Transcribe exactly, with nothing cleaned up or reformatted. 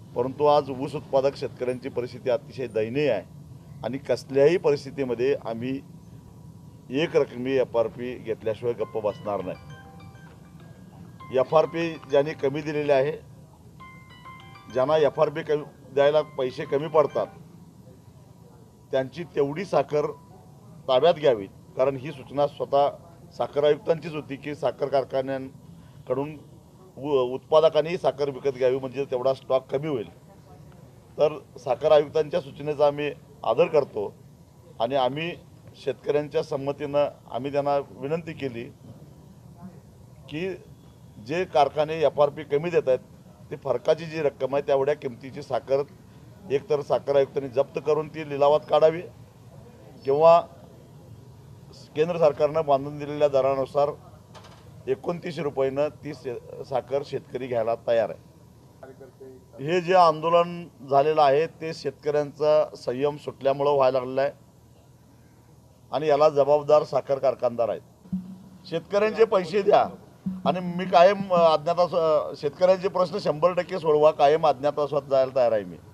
परंतु आज ऊस उत्पादक शेतकऱ्यांची परिस्थिती अतिशय दयनीय आहे आणि कसल्याही परिस्थितीमध्ये आम्ही एक रकमी एफ आर पी घेतल्याशिवाय गप्प बसणार नाही। एफ आर पी ज्यांनी कमी दिलेले आहे, ज्यांना एफ आर पी कमी द्यायला पैसे कमी पडतात, त्यांची तेवढी साखर ताब्यात घ्यावी, कारण ही सूचना स्वतः साखर आयुक्तांचीच होती की साखर कारखान्यांकडून उत्पादकांनी साखर विकत घ्यावी, म्हणजे तेवढा स्टॉक कमी होईल। तर साखर आयुक्तांच्या सूचनेचा आम्ही आदर करतो आणि आम्ही शेतकऱ्यांच्या संमतीनं आम्ही त्यांना विनंती केली की जे कारखाने एफ आर पी कमी देत आहेत ते फरकाची जी रक्कम आहे तेवढ्या किमतीची साखर एकतर साखर आयुक्तांनी जप्त करून ती लिलावात काढावी किंवा केंद्र सरकारनं बांधून दिलेल्या दरानुसार एकोणतीसशे रुपयानं ती साखर शेतकरी घ्यायला तयार आहे। हे जे आंदोलन झालेलं आहे ते शेतकऱ्यांचा संयम सुटल्यामुळं व्हायला लागलेलं आहे आणि याला जबाबदार साखर कारखानदार आहेत। शेतकऱ्यांचे पैसे द्या आणि मी कायम अज्ञातावास शेतकऱ्यांचे प्रश्न शंभर टक्के सोडवा, कायम अज्ञातावासात जायला तयार आहे मी।